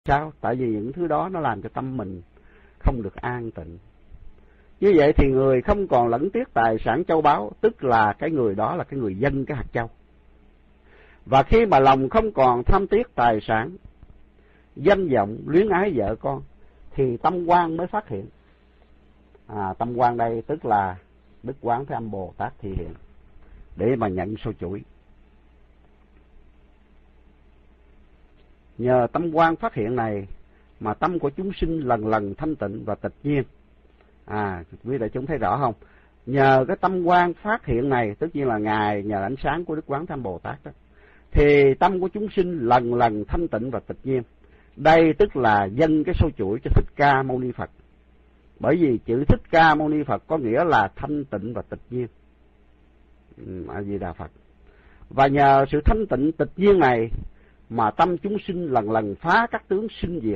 Sao? Tại vì những thứ đó nó làm cho tâm mình không được an tịnh. Như vậy thì người không còn lẫn tiếc tài sản châu báu, tức là cái người đó là cái người dâng cái hạt châu. Và khi mà lòng không còn tham tiếc tài sản, danh vọng, luyến ái vợ con, thì tâm quang mới phát hiện. Tâm quang đây tức là Đức Quán Thế Âm Bồ Tát thị hiện để mà nhận số chuỗi. Nhờ tâm quang phát hiện này mà tâm của chúng sinh lần lần thanh tịnh và tịch nhiên. Quý đại chúng thấy rõ không? Nhờ cái tâm quang phát hiện này, tất nhiên là Ngài nhờ ánh sáng của Đức Quán Thế Âm Bồ Tát đó, thì tâm của chúng sinh lần lần thanh tịnh và tịch nhiên. Đây tức là dâng cái số chuỗi cho Thích Ca Mâu Ni Phật. Bởi vì chữ Thích Ca Mâu Ni Phật có nghĩa là thanh tịnh và tịch nhiên. A Di Đà Phật. Và nhờ sự thanh tịnh tịch nhiên này mà tâm chúng sinh lần lần phá các tướng sinh diệt.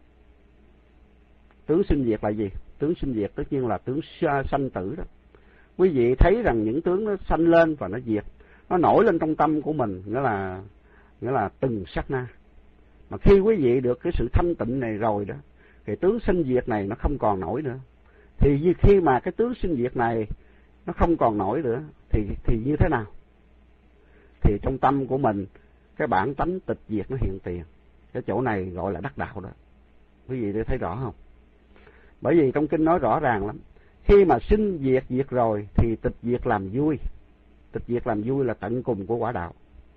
Tướng sinh diệt là gì? Tướng sinh diệt tất nhiên là tướng sanh tử đó. Quý vị thấy rằng những tướng nó sanh lên và nó diệt, nó nổi lên trong tâm của mình, nghĩa là từng sát na. Mà khi quý vị được cái sự thanh tịnh này rồi đó, thì tướng sinh diệt này nó không còn nổi nữa. Thì khi mà cái tướng sinh diệt này nó không còn nổi nữa, thì như thế nào? Thì trong tâm của mình, cái bản tánh tịch diệt nó hiện tiền. Cái chỗ này gọi là đắc đạo đó. Quý vị thấy rõ không? Bởi vì trong kinh nói rõ ràng lắm. Khi mà sinh diệt diệt rồi thì tịch diệt làm vui. Tịch diệt làm vui là tận cùng của quả đạo.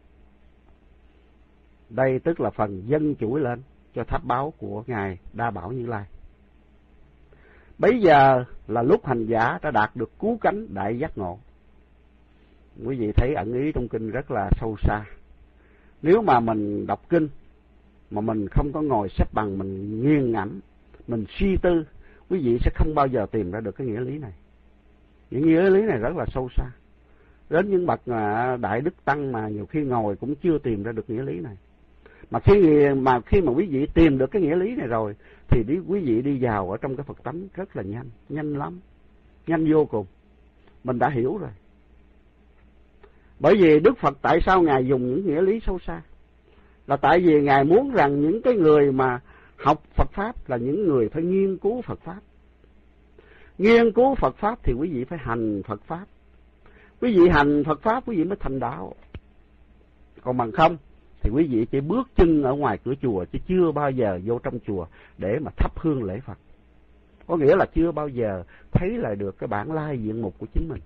Đây tức là phần dâng chuỗi lên cho tháp báo của Ngài Đa Bảo Như Lai. Bấy giờ là lúc hành giả đã đạt được cứu cánh đại giác ngộ. Quý vị thấy ẩn ý trong kinh rất là sâu xa. Nếu mà mình đọc kinh mà mình không có ngồi xếp bằng, mình nghiêng ngẫm, mình suy tư, quý vị sẽ không bao giờ tìm ra được cái nghĩa lý này. Những nghĩa lý này rất là sâu xa. Đến những bậc đại đức tăng mà nhiều khi ngồi cũng chưa tìm ra được nghĩa lý này. Mà khi mà quý vị tìm được cái nghĩa lý này rồi thì quý vị đi vào ở trong cái Phật tánh rất là nhanh lắm, nhanh vô cùng. Mình đã hiểu rồi. Bởi vì Đức Phật tại sao Ngài dùng những nghĩa lý sâu xa? Là tại vì Ngài muốn rằng những cái người mà học Phật Pháp là những người phải nghiên cứu Phật Pháp. Nghiên cứu Phật Pháp thì quý vị phải hành Phật Pháp. Quý vị hành Phật Pháp quý vị mới thành đạo. Còn bằng không thì quý vị chỉ bước chân ở ngoài cửa chùa chứ chưa bao giờ vô trong chùa để mà thắp hương lễ Phật. Có nghĩa là chưa bao giờ thấy lại được cái bản lai diện mục của chính mình.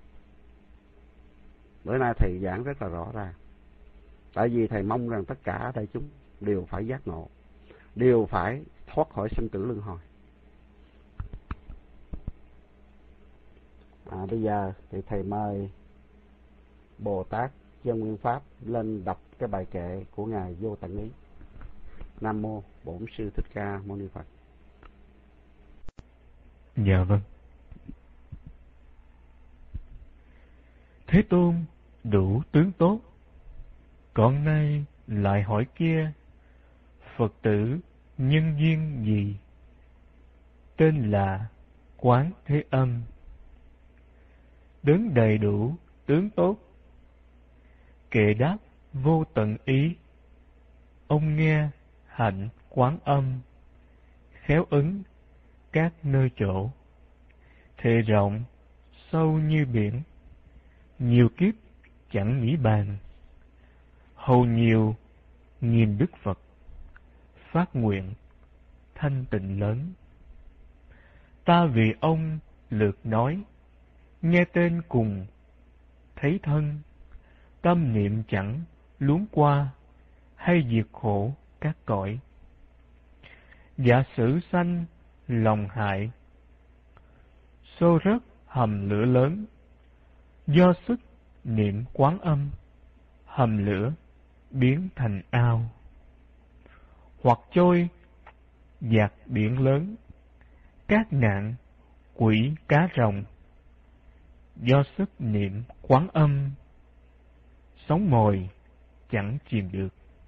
Bữa nay thầy giảng rất là rõ ràng. Tại vì thầy mong rằng tất cả đại chúng đều phải giác ngộ, đều phải thoát khỏi sanh tử luân hồi. Bây giờ thì thầy mời Bồ Tát Chân Nguyên Pháp lên đọc cái bài kệ của Ngài Vô Tận Ý. Nam Mô Bổn Sư Thích Ca Mâu Ni Phật. Dạ vâng. Thế Tôn đủ tướng tốt, còn nay lại hỏi kia, Phật tử nhân duyên gì? Tên là Quán Thế Âm. Đấng đầy đủ tướng tốt, kệ đáp vô tận ý. Ông nghe hạnh Quán Âm, khéo ứng các nơi chỗ. Thệ rộng sâu như biển, nhiều kiếp chẳng nghĩ bàn. Hầu nhiều nghìn đức Phật, phát nguyện thanh tịnh lớn. Ta vì ông lượt nói, nghe tên cùng thấy thân. Tâm niệm chẳng luống qua, hay diệt khổ các cõi. Giả sử sanh lòng hại, xô rớt hầm lửa lớn. Do sức niệm Quán Âm, hầm lửa biến thành ao. Hoặc trôi dạt biển lớn, các nạn quỷ cá rồng. Do sức niệm Quán Âm, sóng mồi chẳng chìm được.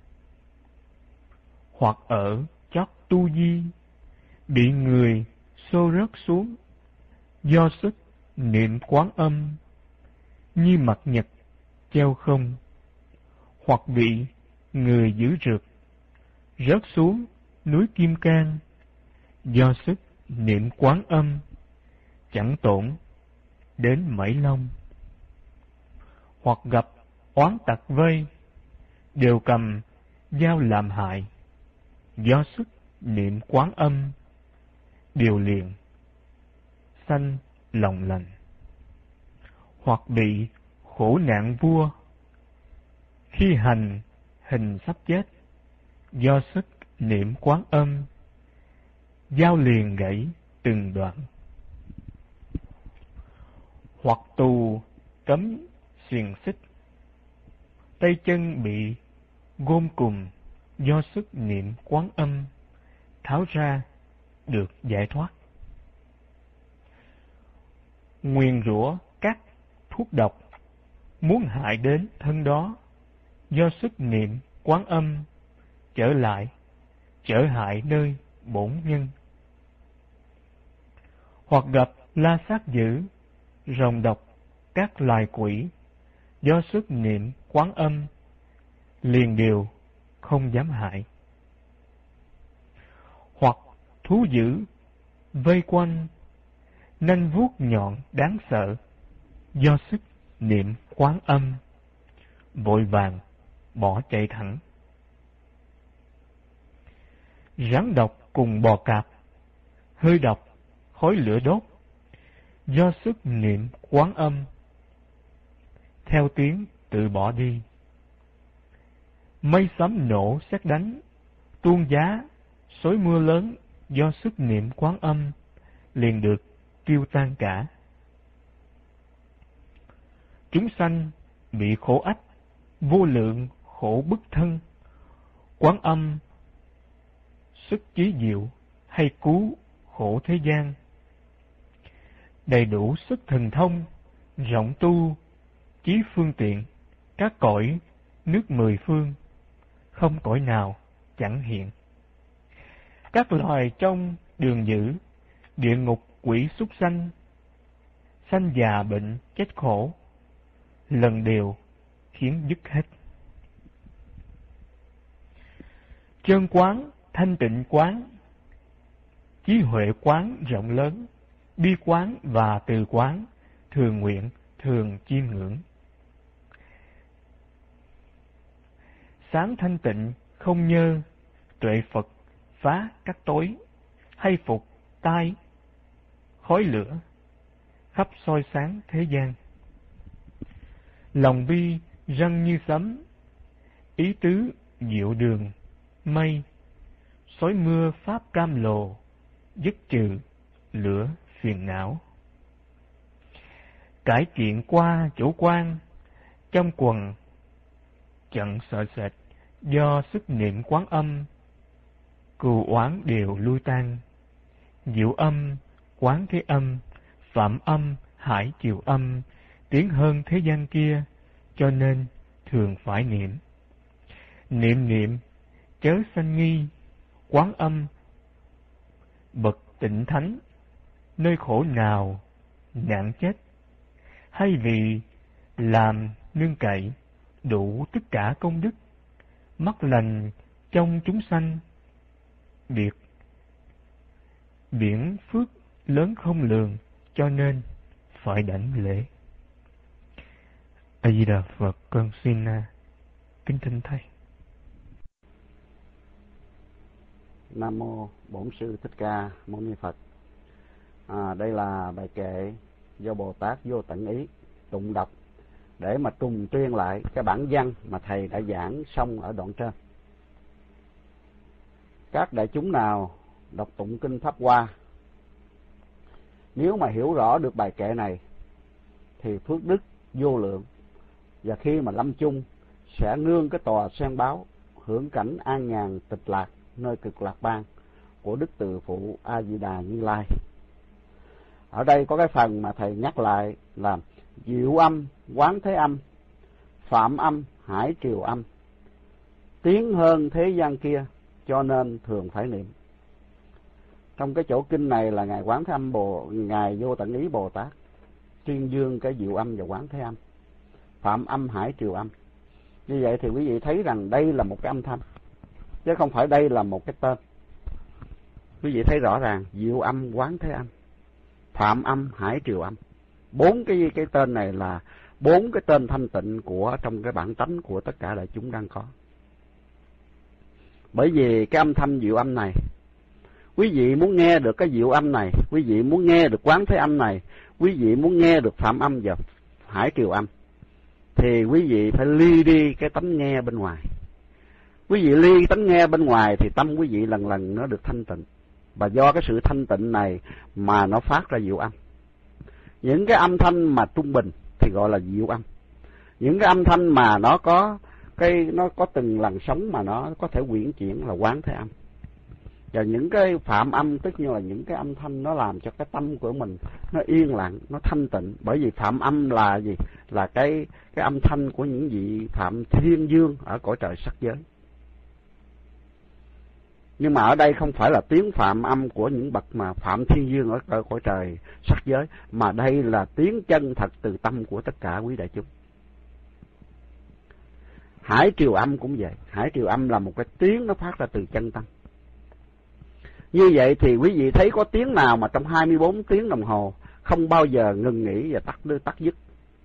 Hoặc ở chót tu di, bị người xô rớt xuống. Do sức niệm Quán Âm, như mặt nhật treo không. Hoặc bị người giữ rượt, rớt xuống núi Kim Cang, do sức niệm Quán Âm, chẳng tổn đến Mảy Long. Hoặc gặp oán tặc vây, đều cầm dao làm hại, do sức niệm Quán Âm, điều liền sanh lòng lành. Hoặc bị khổ nạn vua, khi hành hình sắp chết, do sức niệm Quán Âm, dao liền gãy từng đoạn. Hoặc tù cấm xiềng xích, tay chân bị gôm cùm, do sức niệm Quán Âm, tháo ra được giải thoát. Nguyền rủa các thuốc độc muốn hại đến thân đó, do sức niệm Quán Âm, trở hại nơi bổn nhân. Hoặc gặp la sát dữ, rồng độc, các loài quỷ, do sức niệm Quán Âm, liền đều không dám hại. Hoặc thú dữ vây quanh, nanh vuốt nhọn đáng sợ, do sức niệm Quán Âm, vội vàng bỏ chạy thẳng. Rắn độc cùng bò cạp, hơi độc, khói lửa đốt, do sức niệm Quán Âm, theo tiếng tự bỏ đi. Mây sấm nổ sét đánh, tuôn giá, xối mưa lớn, do sức niệm Quán Âm, liền được tiêu tan cả. Chúng sanh bị khổ ách, vô lượng khổ bức thân, Quán Âm sức chí diệu, hay cứu khổ thế gian. Đầy đủ sức thần thông, rộng tu, chí phương tiện, các cõi nước mười phương, không cõi nào chẳng hiện. Các loài trong đường dữ, địa ngục quỷ súc sanh, sanh già bệnh chết khổ, lần đều khiến dứt hết. Chân quán, thanh tịnh quán, trí huệ quán rộng lớn, bi quán và từ quán, thường nguyện, thường chiêm ngưỡng. Sáng thanh tịnh không nhơ, tuệ Phật phá các tối, hay phục tai khói lửa, khắp soi sáng thế gian. Lòng bi răng như sấm, ý tứ diệu đường mây, xói mưa pháp cam lồ, dứt trừ lửa phiền não. Cải chuyện qua chủ quan, trong quần trận sợ sệt, do sức niệm Quán Âm, cừu oán đều lui tan. Diệu âm, Quán Thế Âm, Phạm Âm, Hải Chiều Âm, tiến hơn thế gian kia, cho nên thường phải niệm. Niệm niệm, chớ sanh nghi, Quán Âm, bậc tịnh thánh, nơi khổ nào, nạn chết, hay vì làm nương cậy, đủ tất cả công đức, mắt lành trong chúng sanh, biển phước lớn không lường, cho nên phải đảnh lễ. A Di Đà Phật, con xin kính thỉnh thầy. Nam mô Bổn Sư Thích Ca Mâu Ni Phật. Đây là bài kệ do Bồ Tát Vô Tận Ý tụng đọc để mà trùng tuyên lại cái bản văn mà thầy đã giảng xong ở đoạn trên. Các đại chúng nào đọc tụng kinh Pháp Hoa, nếu mà hiểu rõ được bài kệ này thì phước đức vô lượng, và khi mà lâm chung sẽ nương cái tòa sen báo, hưởng cảnh an nhàn tịch lạc nơi Cực Lạc Bang của Đức Từ Phụ A Di Đà Như Lai. Ở đây có cái phần mà thầy nhắc lại là Diệu Âm, Quán Thế Âm, Phạm Âm, Hải Triều Âm, tiến hơn thế gian kia, cho nên thường phải niệm. Trong cái chỗ kinh này là Ngài Quán Thế Âm Ngài Vô Tận Ý Bồ Tát tuyên dương cái Diệu Âm và Quán Thế Âm, Phạm Âm, Hải Triều Âm. Như vậy thì quý vị thấy rằng đây là một cái âm thanh, chứ không phải đây là một cái tên. quý vị thấy rõ ràng, Diệu Âm, Quán Thế Âm, Phạm Âm, Hải Triều Âm. 4 cái tên này là 4 cái tên thanh tịnh của trong cái bản tánh của tất cả đại chúng đang có. Bởi vì cái âm thanh Diệu Âm này, quý vị muốn nghe được cái Diệu Âm này, quý vị muốn nghe được Quán Thế Âm này, quý vị muốn nghe được Phạm Âm và Hải Triều Âm, thì quý vị phải ly đi cái tánh nghe bên ngoài. Quý vị ly tánh nghe bên ngoài thì tâm quý vị lần lần nó được thanh tịnh. Và do cái sự thanh tịnh này mà nó phát ra Diệu Âm. Những cái âm thanh mà trung bình thì gọi là Diệu Âm. Những cái âm thanh mà nó có từng làn sóng mà nó có thể quyển chuyển là Quán Thế Âm. Và những cái Phạm Âm tất nhiên là những cái âm thanh nó làm cho cái tâm của mình nó yên lặng, nó thanh tịnh. Bởi vì Phạm Âm là gì? Là cái âm thanh của những vị Phạm Thiên Dương ở cõi trời sắc giới. Nhưng mà ở đây không phải là tiếng Phạm Âm của những bậc mà Phạm Thiên Dương ở cõi trời sắc giới, mà đây là tiếng chân thật từ tâm của tất cả quý đại chúng. Hải Triều Âm cũng vậy. Hải Triều Âm là một cái tiếng nó phát ra từ chân tâm. Như vậy thì quý vị thấy có tiếng nào mà trong 24 tiếng đồng hồ không bao giờ ngừng nghỉ và tắt dứt?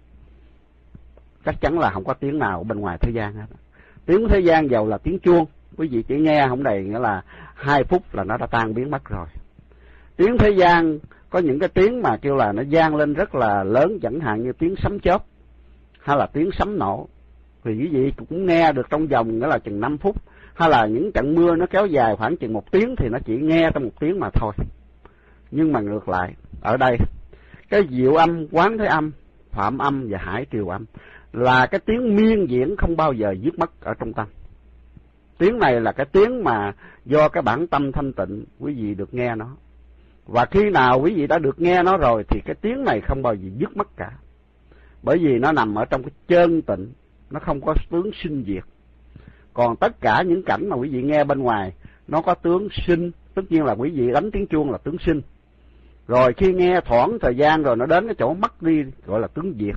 Chắc chắn là không có tiếng nào bên ngoài thế gian hết. Tiếng thế gian dầu là tiếng chuông, quý vị chỉ nghe không đầy nghĩa là 2 phút là nó đã tan biến mất rồi. Tiếng thế gian có những cái tiếng mà kêu là nó vang lên rất là lớn, chẳng hạn như tiếng sấm chớp hay là tiếng sấm nổ, thì quý vị cũng nghe được trong vòng nghĩa là chừng 5 phút. Hay là những trận mưa nó kéo dài khoảng chừng 1 tiếng thì nó chỉ nghe trong 1 tiếng mà thôi. Nhưng mà ngược lại, ở đây cái Diệu Âm, Quán Thế Âm, Phạm Âm và Hải Triều Âm là cái tiếng miên diễn không bao giờ dứt mất ở trong tâm. Tiếng này là cái tiếng mà do cái bản tâm thanh tịnh quý vị được nghe nó. Và khi nào quý vị đã được nghe nó rồi thì cái tiếng này không bao giờ dứt mất cả. Bởi vì nó nằm ở trong cái chân tịnh, nó không có tướng sinh diệt. Còn tất cả những cảnh mà quý vị nghe bên ngoài nó có tướng sinh, tất nhiên là quý vị đánh tiếng chuông là tướng sinh. Rồi khi nghe thoảng thời gian rồi nó đến cái chỗ mất đi gọi là tướng diệt.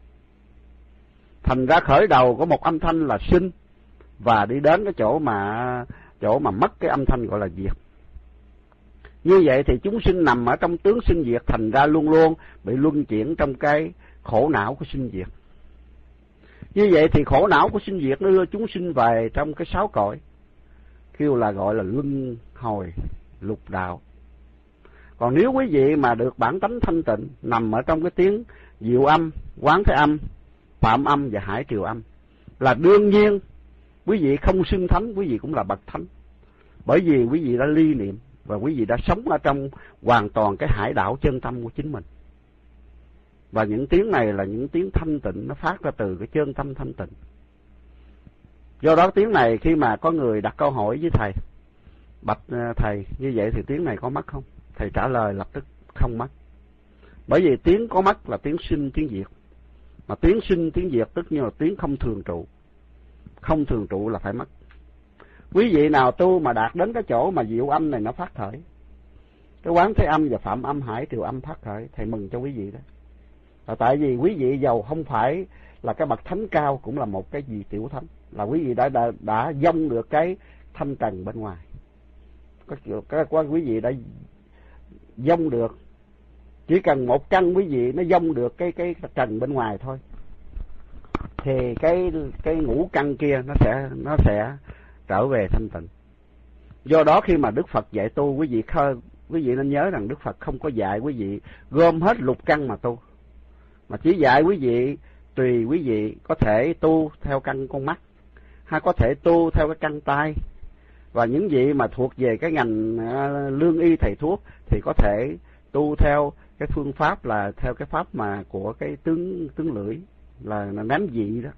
Thành ra khởi đầu có một âm thanh là sinh và đi đến cái chỗ mà mất cái âm thanh gọi là diệt. Như vậy thì chúng sinh nằm ở trong tướng sinh diệt, thành ra luôn luôn bị luân chuyển trong cái khổ não của sinh diệt. Như vậy thì khổ não của sinh diệt nó đưa chúng sinh về trong cái 6 cõi, kêu là gọi là luân hồi lục đạo. Còn nếu quý vị mà được bản tánh thanh tịnh nằm ở trong cái tiếng Diệu Âm, Quán Thế Âm, Phạm Âm và Hải Triều Âm, là đương nhiên quý vị không xưng thánh, quý vị cũng là bậc thánh. Bởi vì quý vị đã ly niệm và quý vị đã sống ở trong hoàn toàn cái hải đảo chân tâm của chính mình. Và những tiếng này là những tiếng thanh tịnh, nó phát ra từ cái chân tâm thanh tịnh. Do đó tiếng này khi mà có người đặt câu hỏi với thầy, bạch thầy như vậy thì tiếng này có mất không? Thầy trả lời lập tức không mất. Bởi vì tiếng có mất là tiếng sinh, tiếng diệt. Mà tiếng sinh, tiếng diệt tất nhiên là tiếng không thường trụ. Không thường trụ là phải mất. Quý vị nào tu mà đạt đến cái chỗ mà Diệu Âm này nó phát khởi, cái Quán Thế Âm và Phạm Âm, Hải Triều Âm phát khởi, thầy mừng cho quý vị đó. Là tại vì quý vị giàu không phải là cái bậc thánh cao, cũng là một cái gì tiểu thánh, là quý vị đã dông được cái thanh trần bên ngoài. Quý vị đã dông được, chỉ cần một căn quý vị nó dông được cái trần bên ngoài thôi, thì cái ngũ căn kia nó sẽ trở về thanh tịnh. Do đó khi mà Đức Phật dạy tu, quý vị nên nhớ rằng Đức Phật không có dạy quý vị gom hết lục căn mà tu, mà chỉ dạy quý vị tùy quý vị có thể tu theo căn con mắt, hay có thể tu theo cái căn tai. Và những vị mà thuộc về cái ngành lương y thầy thuốc thì có thể tu theo cái phương pháp là theo cái pháp mà của cái tướng lưỡi, là ném dị đó.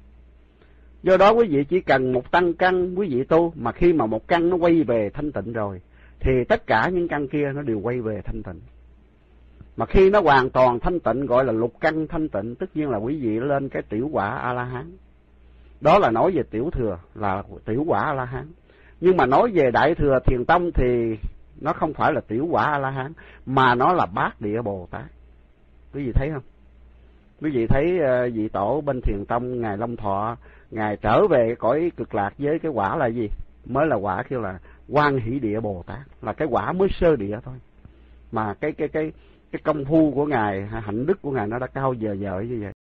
Do đó quý vị chỉ cần một tăng căn quý vị tu, mà khi mà một căn nó quay về thanh tịnh rồi thì tất cả những căn kia nó đều quay về thanh tịnh. Mà khi nó hoàn toàn thanh tịnh gọi là lục căn thanh tịnh, tất nhiên là quý vị lên cái tiểu quả A-la-hán. Đó là nói về tiểu thừa là tiểu quả A-la-hán. Nhưng mà nói về đại thừa Thiền Tông thì nó không phải là tiểu quả A-la-hán, mà nó là Bát Địa Bồ Tát. Quý vị thấy không? Quý vị thấy vị tổ bên Thiền Tông Ngài Long Thọ, Ngài trở về cõi cực lạc với cái quả là gì? Mới là quả kêu là Quan Hỷ Địa Bồ Tát, là cái quả mới sơ địa thôi, mà cái công phu của ngài, hạnh đức của ngài nó đã cao dời dợi như vậy.